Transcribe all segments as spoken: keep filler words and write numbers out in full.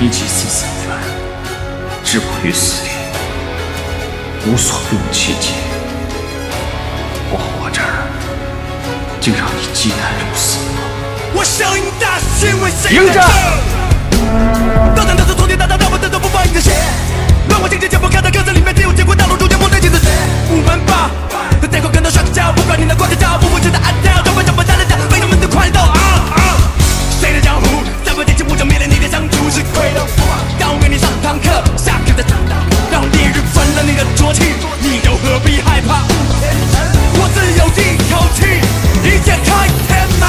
一己私三分，置我于死地，无所不用其极。我活着，竟让你忌惮如斯吗？ 我声音大，是因为谁？ 迎着！ 刀枪都是从天大道，让我的都不放一个血。乱我境界，全部看到歌词里面，只有结果道路中间梦对镜子谁？五门霸，他带口跟头上个脚，不管你能光着脚，不会觉得暗跳，怎么怎么站得下，为我们的快乐啊啊！谁的江湖，三分天气，我就灭了你的相处是亏了。刚给你上堂课，下课再让烈日焚了你的浊气，你又何必害怕？我只有一口气，一切开天门。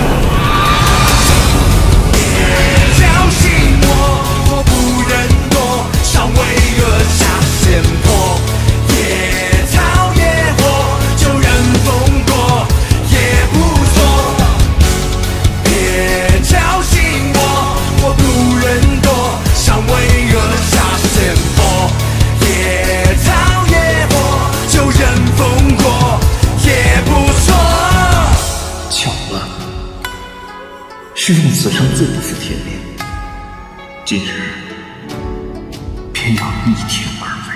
别挑衅我，我不忍躲，尚未扼下剑魄。野草野火，就任风过也不错。别挑衅我，我不忍躲，尚未扼下剑魄。野草野火，就任风过也不错。 巧了，是用此生最不负天命，今日偏要逆天而为。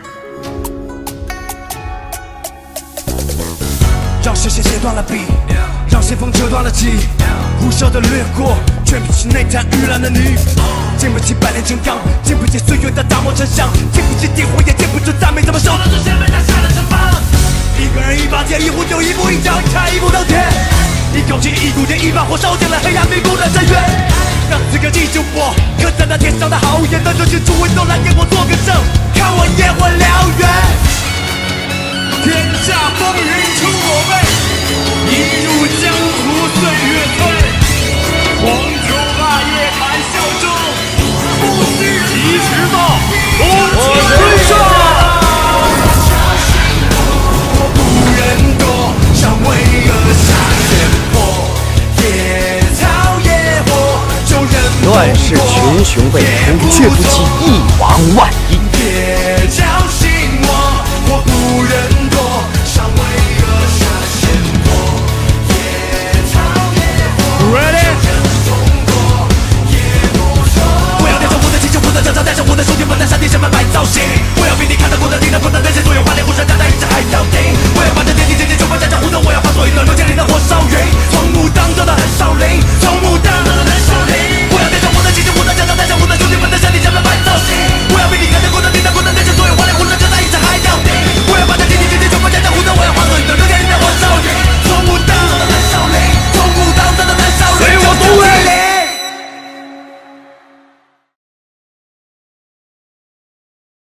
让视线切断了笔，让先锋折断了戟，呼啸的掠过，卷不起内滩玉兰的泥，经不起百炼成钢，经不起岁月的打磨成像，经不起地火，也经不住赞美，怎么守得住先辈打下的城邦？一个人一把剑，一壶酒，一步一脚，一差一步登天。一口气，一股劲，一把火烧尽了黑暗迷宫的深渊。让此刻记住我，刻在那天上的豪言，能热血出温都来给我做个证，看我野火燎原。天下风云出我辈，一入江湖岁月催。黄酒霸夜谈笑中，不须其迟到，多情追上。我不忍躲，尚未扼下剑魄。野草野火，就任乱世群雄辈出，却不及一王万。